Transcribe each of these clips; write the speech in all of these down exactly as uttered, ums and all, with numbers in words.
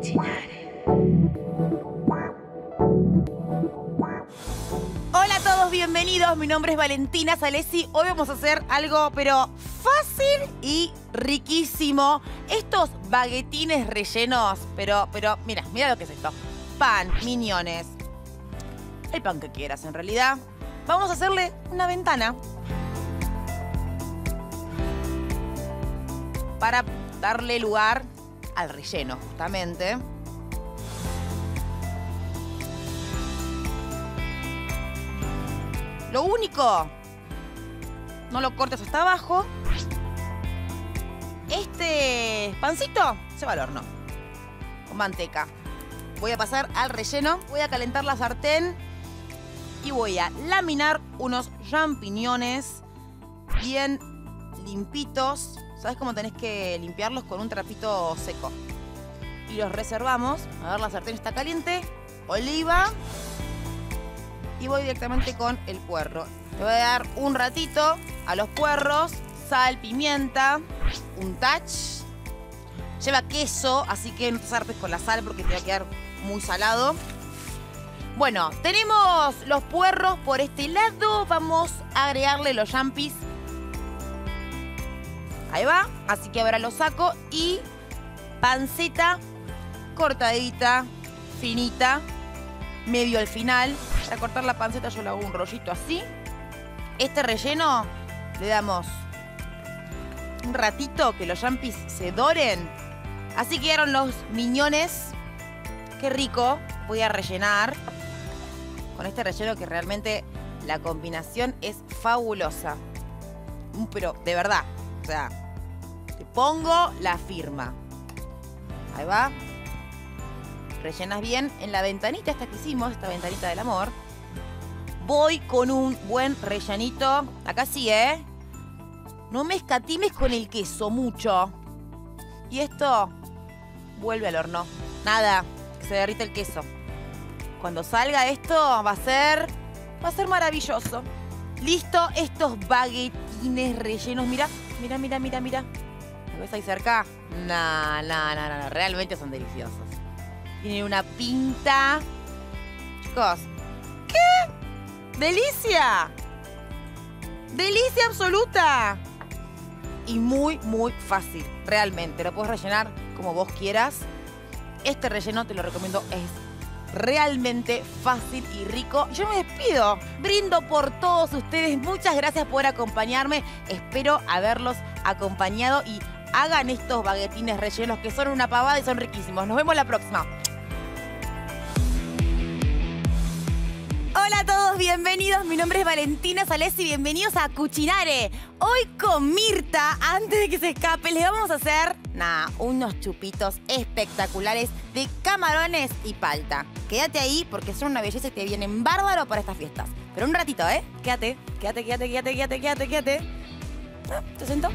Hola a todos, bienvenidos. Mi nombre es Valentina Salesi. Hoy vamos a hacer algo, pero fácil y riquísimo. Estos baguetines rellenos, pero, pero, mira, mira lo que es esto. Pan, miñones, el pan que quieras en realidad. Vamos a hacerle una ventana para darle lugar al relleno, justamente. Lo único, no lo cortes hasta abajo. Este pancito se va al horno con manteca. Voy a pasar al relleno. Voy a calentar la sartén y voy a laminar unos champiñones bien limpitos. ¿Sabes cómo tenés que limpiarlos? Con un trapito seco. Y los reservamos. A ver, la sartén está caliente. Oliva. Y voy directamente con el puerro. Le voy a dar un ratito a los puerros. Sal, pimienta, un touch. Lleva queso, así que no te zarpes con la sal porque te va a quedar muy salado. Bueno, tenemos los puerros por este lado. Vamos a agregarle los champis. Ahí va. Así que ahora lo saco y panceta cortadita, finita, medio al final. Para cortar la panceta yo le hago un rollito así. Este relleno le damos un ratito que los champis se doren. Así quedaron los miñones. Qué rico. Voy a rellenar con este relleno que realmente la combinación es fabulosa. Pero de verdad, o sea, te pongo la firma. Ahí va. Rellenas bien en la ventanita esta que hicimos, esta ventanita del amor. Voy con un buen rellenito. Acá sí, ¿eh? No me escatimes con el queso mucho. Y esto vuelve al horno. Nada, que se derrita el queso. Cuando salga esto va a ser... Va a ser maravilloso. Listo, estos baguetines rellenos. Mira, mira, mira, mira, mira. ¿Lo ves ahí cerca? No, no, no, no, no. Realmente son deliciosos. Tienen una pinta. Chicos, ¿qué? ¡Delicia! ¡Delicia absoluta! Y muy, muy fácil. Realmente, lo puedes rellenar como vos quieras. Este relleno te lo recomiendo, es realmente fácil y rico. Yo me despido. Brindo por todos ustedes. Muchas gracias por acompañarme. Espero haberlos acompañado y hagan estos baguetines rellenos que son una pavada y son riquísimos. Nos vemos la próxima. Hola a todos, bienvenidos. Mi nombre es Valentina Salesi y bienvenidos a Cucinare. Hoy con Mirta, antes de que se escape, les vamos a hacer nah, unos chupitos espectaculares de camarones y palta. Quédate ahí porque son una belleza y te vienen bárbaro para estas fiestas. Pero un ratito, ¿eh? Quédate, quédate, quédate, quédate, quédate, quédate, quédate. ¿Te siento?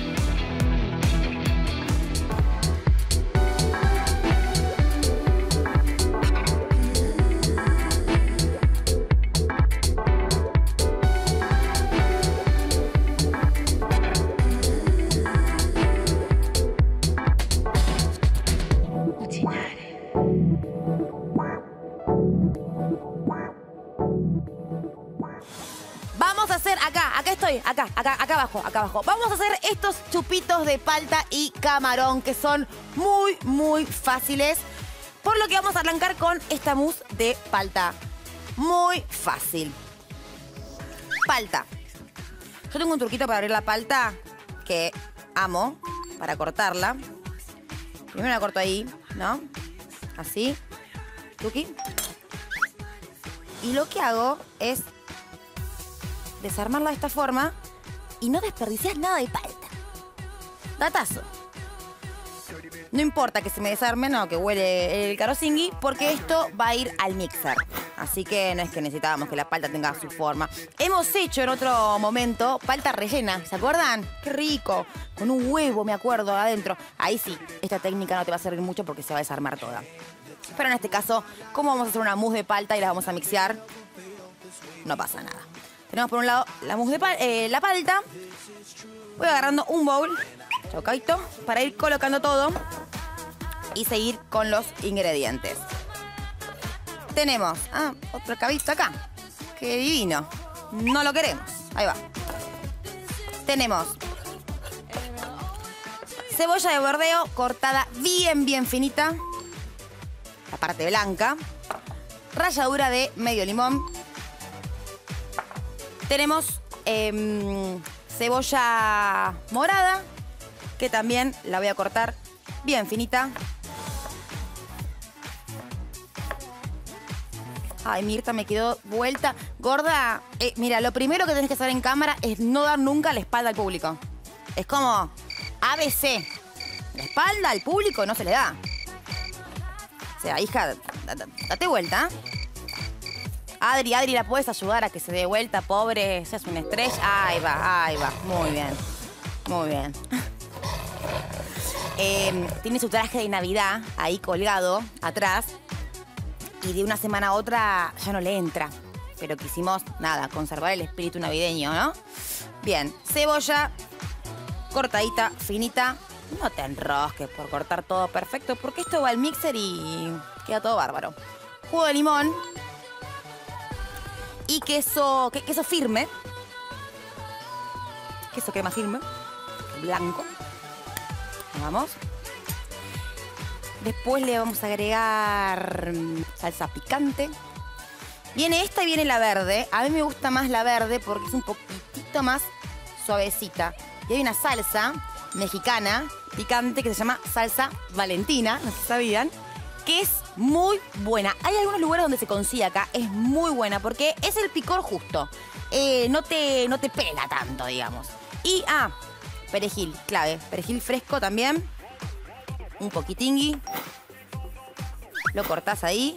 Vamos a hacer acá, acá estoy, acá, acá, acá abajo, acá abajo. Vamos a hacer estos chupitos de palta y camarón que son muy, muy fáciles. Por lo que vamos a arrancar con esta mousse de palta. Muy fácil. Palta. Yo tengo un truquito para abrir la palta que amo para cortarla. Primero la corto ahí, ¿no? Así. Tuki. Y lo que hago es desarmarla de esta forma y no desperdicias nada de palta. Datazo. No importa que se me desarme, no, que huele el carosingui, porque esto va a ir al mixer. Así que no es que necesitábamos que la palta tenga su forma. Hemos hecho en otro momento palta rellena, ¿se acuerdan? ¡Qué rico! Con un huevo, me acuerdo, adentro. Ahí sí, esta técnica no te va a servir mucho porque se va a desarmar toda. Pero en este caso, como vamos a hacer una mousse de palta y la vamos a mixear, no pasa nada. Tenemos por un lado la mousse de pal eh, la palta. Voy agarrando un bowl, chocadito, para ir colocando todo. y seguir con los ingredientes. Tenemos, ah, otro cabito acá. ¡Qué divino! No lo queremos. Ahí va. Tenemos cebolla de bordeo cortada bien, bien finita. La parte blanca. Ralladura de medio limón. Tenemos eh, cebolla morada, que también la voy a cortar bien finita. Ay, Mirta, me quedó vuelta. Gorda, eh, mira, lo primero que tenés que hacer en cámara es no dar nunca la espalda al público. Es como A B C. La espalda al público no se le da. O sea, hija, date vuelta. Adri, Adri, ¿la puedes ayudar a que se dé vuelta, pobre? Seas una estrella. Ahí va, ahí va. Muy bien. Muy bien. eh, tiene su traje de Navidad ahí colgado, atrás. Y de una semana a otra ya no le entra. Pero quisimos, nada, conservar el espíritu navideño, ¿no? Bien, cebolla cortadita, finita. No te enrosques por cortar todo perfecto, porque esto va al mixer y queda todo bárbaro. Jugo de limón. Y queso, que, queso firme. Queso crema firme. Blanco. Vamos. Después le vamos a agregar salsa picante. Viene esta y viene la verde. A mí me gusta más la verde porque es un poquitito más suavecita. Y hay una salsa mexicana picante que se llama salsa Valentina, no sé si sabían, que es muy buena. Hay algunos lugares donde se consigue acá, es muy buena porque es el picor justo. Eh, no te, no te pega tanto, digamos. Y, ah, perejil, clave. Perejil fresco también. Un poquitingui. Lo cortás ahí.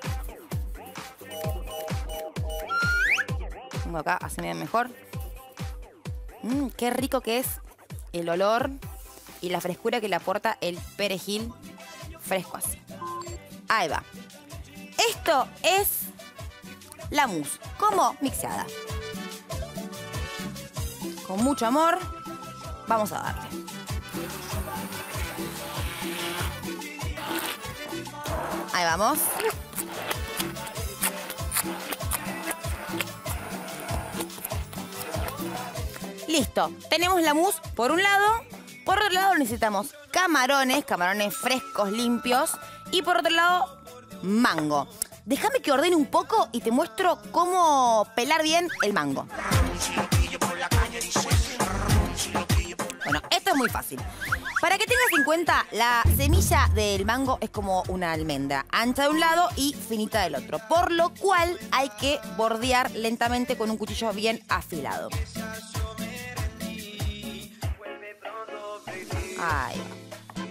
Pongo acá, así me ve mejor. Mmm, qué rico que es el olor y la frescura que le aporta el perejil fresco así. Ahí va. Esto es la mousse, como mixeada. Con mucho amor, vamos a darle. Ahí vamos. Listo. Tenemos la mousse por un lado. Por otro lado necesitamos camarones, camarones frescos, limpios. Y por otro lado, mango. Déjame que ordene un poco y te muestro cómo pelar bien el mango. Bueno, esto es muy fácil. Para que tengas en cuenta, la semilla del mango es como una almendra, ancha de un lado y finita del otro, por lo cual hay que bordear lentamente con un cuchillo bien afilado. Ahí va.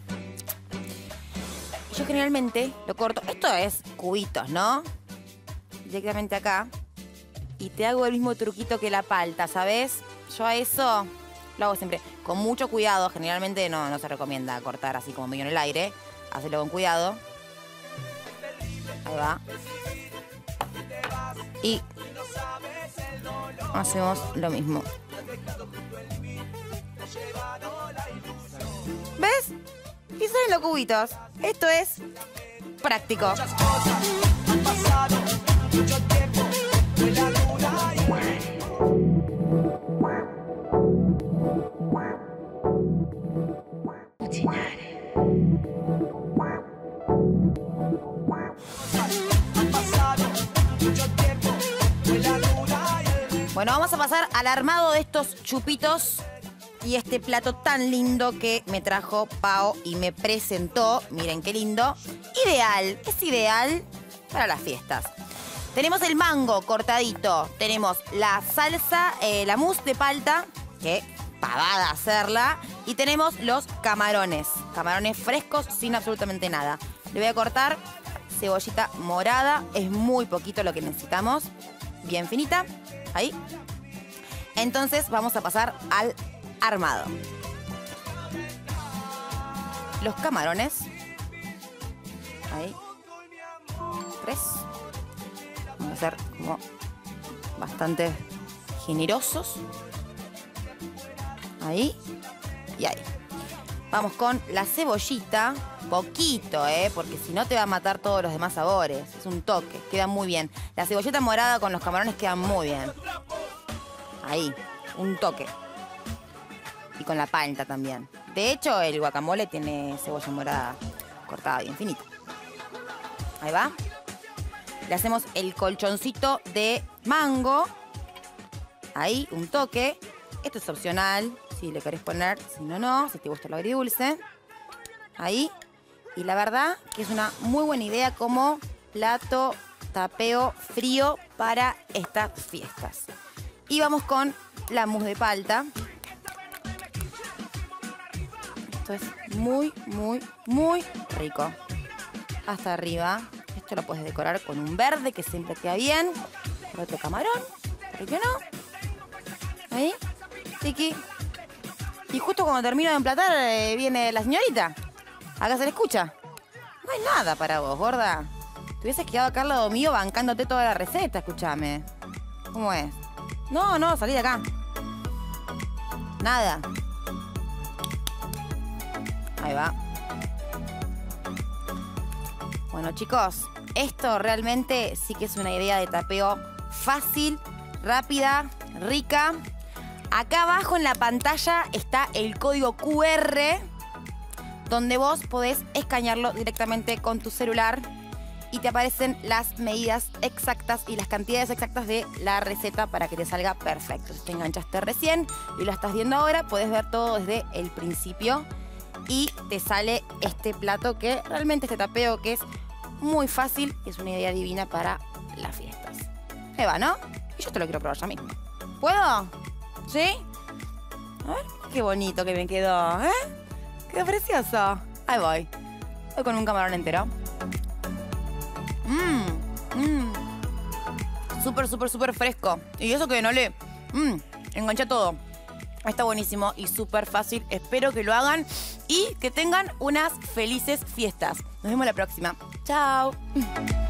Yo generalmente lo corto, esto es cubitos, ¿no? Directamente acá. Y te hago el mismo truquito que la palta, ¿sabes? Yo a eso lo hago siempre con mucho cuidado. Generalmente no, no se recomienda cortar así como medio en el aire. Hacelo con cuidado. Ahí va. Y hacemos lo mismo. ¿Ves? Y salen los cubitos. Esto es práctico. Muchas cosas han pasado, mucho tiempo, fue la luna y... Bueno, vamos a pasar al armado de estos chupitos y este plato tan lindo que me trajo Pao y me presentó. Miren qué lindo. Ideal, es ideal para las fiestas. Tenemos el mango cortadito, tenemos la salsa, eh, la mousse de palta, que pavada hacerla, y tenemos los camarones, camarones frescos sin absolutamente nada. Le voy a cortar cebollita morada, es muy poquito lo que necesitamos, bien finita, ahí. Entonces vamos a pasar al armado. Los camarones, ahí, tres. Vamos a ser como bastante generosos. Ahí y ahí. Vamos con la cebollita. Poquito, ¿eh? Porque si no te va a matar todos los demás sabores. Es un toque, queda muy bien. La cebolleta morada con los camarones queda muy bien. Ahí, un toque. Y con la palta también. De hecho, el guacamole tiene cebolla morada cortada bien finita. Ahí va. Le hacemos el colchoncito de mango. Ahí, un toque. Esto es opcional, si le querés poner, si no, no. Si te gusta lo agridulce. Ahí. Y la verdad que es una muy buena idea como plato tapeo frío para estas fiestas. Y vamos con la mousse de palta. Esto es muy, muy, muy rico. Hasta arriba. Esto lo puedes decorar con un verde que siempre queda bien. Con otro camarón. ¿Por qué no? Ahí. Tiki. Y justo cuando termino de emplatar eh, viene la señorita. Acá se le escucha. No hay nada para vos, gorda. Te hubieses quedado acá al lado mío bancándote toda la receta, escúchame. ¿Cómo es? No, no, salí de acá. Nada. Ahí va. Bueno, chicos, esto realmente sí que es una idea de tapeo fácil, rápida, rica. Acá abajo en la pantalla está el código cu erre, donde vos podés escanearlo directamente con tu celular y te aparecen las medidas exactas y las cantidades exactas de la receta para que te salga perfecto. Si te enganchaste recién y lo estás viendo ahora, podés ver todo desde el principio y te sale este plato que realmente este tapeo que es muy fácil y es una idea divina para las fiestas. Ahí va, ¿no? Y yo te lo quiero probar ya mismo. ¿Puedo? ¿Sí? A ver, qué bonito que me quedó, ¿eh? Qué precioso. Ahí voy. Voy con un camarón entero. Mmm, mmm. Súper, súper, súper fresco. Y eso que no le... Mmm, engancha todo. Está buenísimo y súper fácil. Espero que lo hagan y que tengan unas felices fiestas. Nos vemos la próxima. Chao.